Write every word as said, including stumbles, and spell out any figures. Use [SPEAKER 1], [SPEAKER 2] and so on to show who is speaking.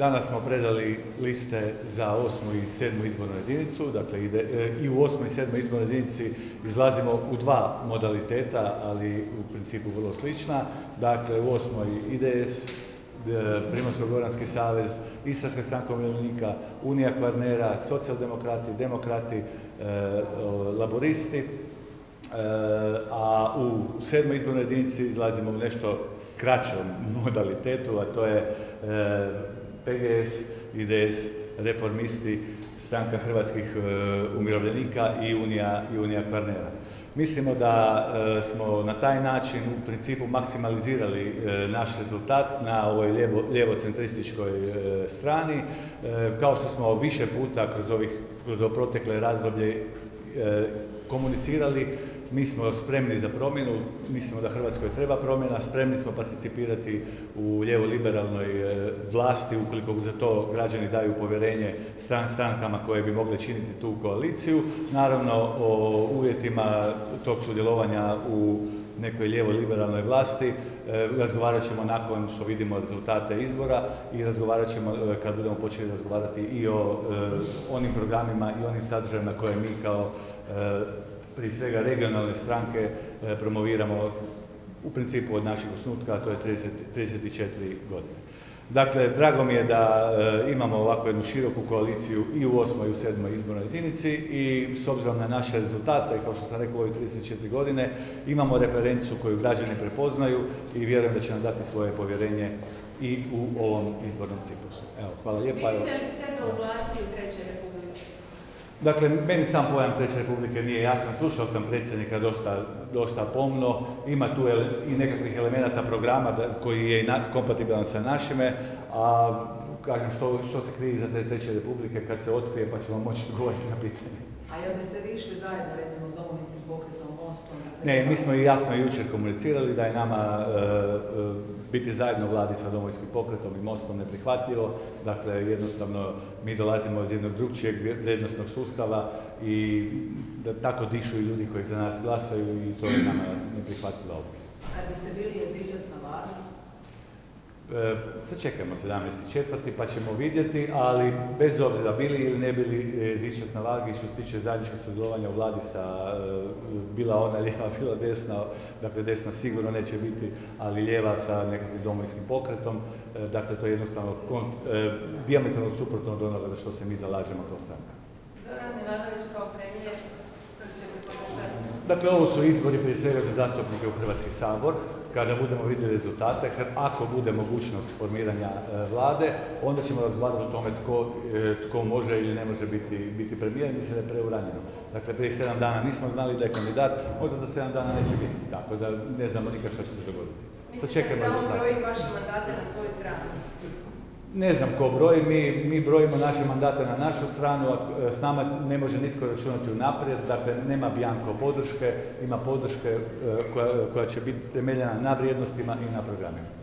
[SPEAKER 1] Danas smo predali liste za osmu i sedmu izbornu jedinicu, dakle ide, i u osmoj i sedmoj izbornoj jedinici izlazimo u dva modaliteta, ali u principu vrlo slična. Dakle, u osmoj I D S, Primorsko-goranski savez, Istarska stranka umirovljenika, Unija Kvarnera, socijaldemokrati, demokrati, laboristi, a u sedmoj izbornoj jedinici izlazimo u nešto kraćom modalitetu, a to je P G S, I D S, Reformisti, Stranka hrvatskih umirovljenika i Unija, i Unija Kvarnera. Mislimo da smo na taj način u principu maksimalizirali naš rezultat na ovoj lijevo, lijevo-centrističkoj strani. Kao što smo više puta kroz ovih kroz protekle razdoblje komunicirali, mi smo spremni za promjenu, mislimo da Hrvatskoj treba promjena, spremni smo participirati u lijevo-liberalnoj vlasti ukoliko za to građani daju povjerenje stran, strankama koje bi mogle činiti tu koaliciju. Naravno, o uvjetima tog sudjelovanja u nekoj lijevo-liberalnoj vlasti razgovarat ćemo nakon što vidimo rezultate izbora i razgovarat ćemo kad budemo počeli razgovarati i o onim programima i onim sadržajima koje mi kao prije svega regionalne stranke promoviramo u principu od našeg osnutka, a to je trideset četiri godine. Dakle, drago mi je da imamo ovako jednu široku koaliciju i u osmoj i u sedmoj izbornoj jedinici i s obzirom na naše rezultate, kao što sam rekao, u ovih trideset četiri godine, imamo referencu koju građani prepoznaju i vjerujem da će nam dati svoje povjerenje i u ovom izbornom ciklusu. Evo, hvala lijepa.
[SPEAKER 2] Vidite li sebe u vlasti u Trećoj Republici?
[SPEAKER 1] Dakle, meni sam pojam Treće Republike nije jasan, slušao sam predsjednika dosta, dosta pomno, ima tu i nekakvih elemenata programa da, koji je i na, kompatibilan sa našime, a kažem što, što se krije iza te Treće Republike kad se otkrije pa ćemo moći odgovoriti na pitanje.
[SPEAKER 3] A jel biste vi išli zajedno recimo s Domovinskim pokretom, Mostom?
[SPEAKER 1] Ne, mi smo i jasno jučer komunicirali da je nama e, e, biti zajedno u vladi sa Domovinskim pokretom i Mostom neprihvatljivo. Dakle, jednostavno mi dolazimo iz jednog drugčijeg vrijednosnog sustava i da tako dišu i ljudi koji za nas glasaju i to je nama neprihvatljiva opcija.
[SPEAKER 3] Kad biste bili jezičac na vladi?
[SPEAKER 1] E, sad čekamo sedamnaesti četvrti pa ćemo vidjeti, ali bez obzira bili ili ne bili jezičac na vagi što se tiče zajedničkog sudjelovanja u vladi sa e, bila ona lijeva, bila desna, dakle desna sigurno neće biti, ali lijeva sa nekakvim Domovinskim pokretom, e, dakle to je jednostavno kont, e, dijametralno suprotno od onoga za što se mi zalažemo kao stranka.
[SPEAKER 2] Zoran Milanović kao premijer, koji ćete podržati?
[SPEAKER 1] Dakle, ovo su izbori prije svega za zastupnike u Hrvatski sabor. Kada budemo vidjeli rezultate, kad, ako bude mogućnost formiranja e, vlade, onda ćemo razgovarati o tome tko, e, tko može ili ne može biti, biti premijer. Mislim da je preuranjeno. Dakle, prije sedam dana nismo znali da je kandidat, možda za sedam dana neće biti. Tako da ne znamo nikad što će se dogoditi.
[SPEAKER 2] Mislite da on broji vaše mandate na svoju stranu?
[SPEAKER 1] Ne znam ko broji, mi, mi brojimo naše mandate na našu stranu, a s nama ne može nitko računati unaprijed, dakle nema bianco podrške, ima podrške koja, koja će biti temeljena na vrijednostima i na programima.